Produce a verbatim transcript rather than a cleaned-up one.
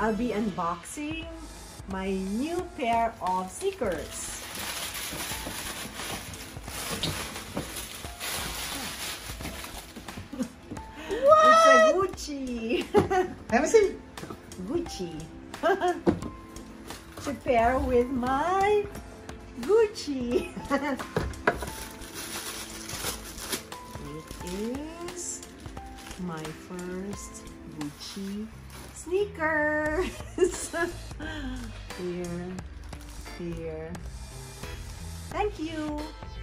I'll be unboxing my new pair of sneakers. What? It's a Gucci. Let me see. Gucci. To pair with my Gucci. It is my first Gucci sneakers. Here, here. Thank you.